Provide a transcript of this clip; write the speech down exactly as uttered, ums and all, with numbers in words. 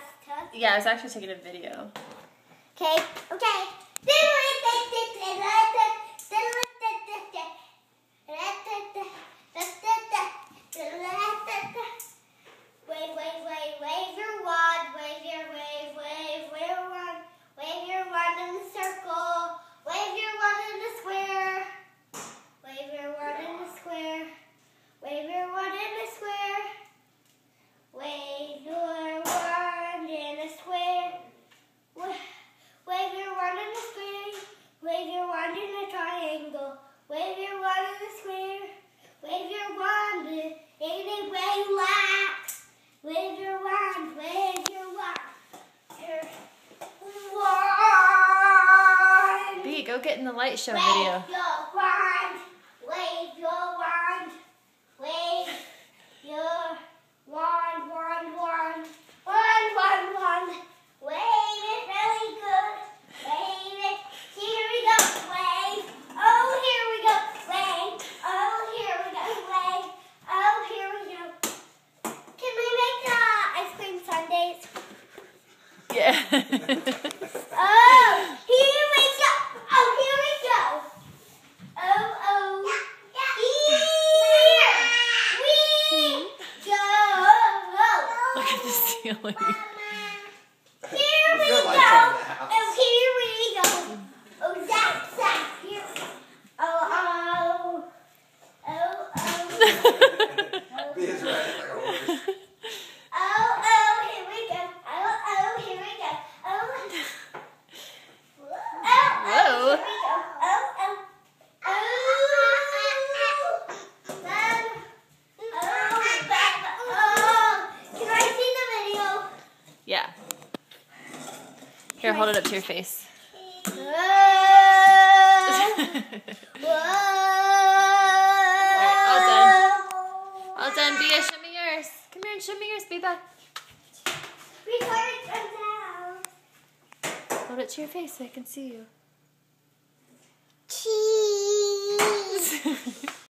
took? Yeah, I was actually taking a video. Okay, okay. Wave, wave, wave, wave your wand, wave your wave, wave, wave your wand, wave your wand in the circle, wave your wand in the square, wave your wand in the square, wave your wand in the square, wave your wand in the square, wave your wand in the square, wave your wand in the triangle, wave your wand in the square, wave your wand in any way you like. Wave your wand, wave your wand, your wand. B, go get in the light show Wave video. your wand, wave your wand, wave your wand, wand, wand, wand, wand, wand. Wave it really good. Wave it. Here we go. Wave. Oh, here we go. Wave. Oh, here we go. Wave. Oh, here we go. Can we make uh, ice cream sundaes? Yeah. Oh, here we go. Oh, here we go. Oh, oh. Here we go. Look at the ceiling. Here we There's no go. lights on in the house. Oh, here we go. Oh, Zach, Zach, here. Oh, oh. Oh, oh. B is right like a horse. Oh, oh, here we go. Oh, oh, here we go. Oh, oh, oh, Whoa. here we go. Oh, oh. Oh, Mom. Oh, Mom. Oh. Can I see the video? Yeah. Here, hold it up to your face. Whoa. all done. All done, Bia. Show me yours. Come here and show me yours, Biba. Record it now. Hold it to your face so I can see you. Cheese.